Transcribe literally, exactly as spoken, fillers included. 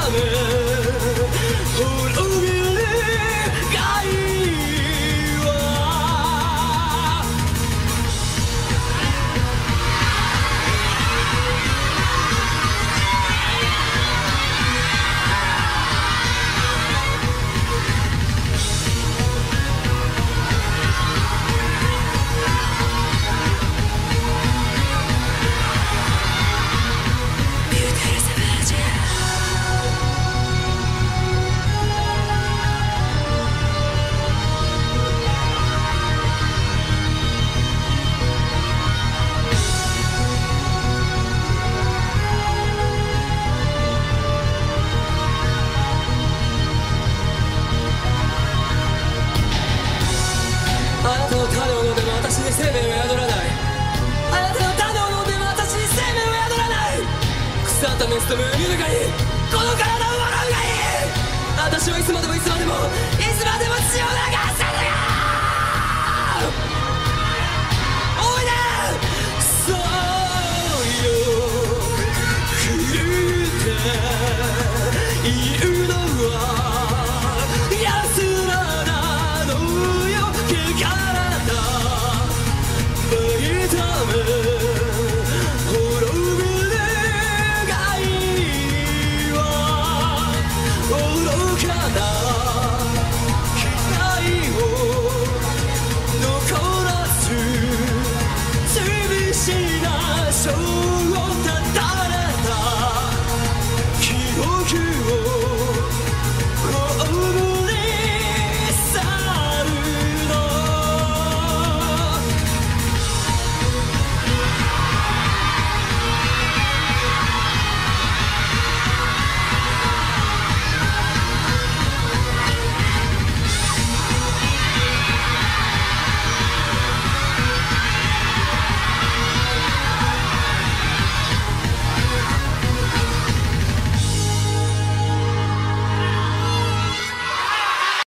め滅びるがいいわ。あなたの種を飲んでも私に生命は宿らない。あなたの種を飲んでも私に生命は宿らない。腐ったメスとムーミルがいい、この体を笑うがいい。私はいつまでもいつまでもいつまでも血を流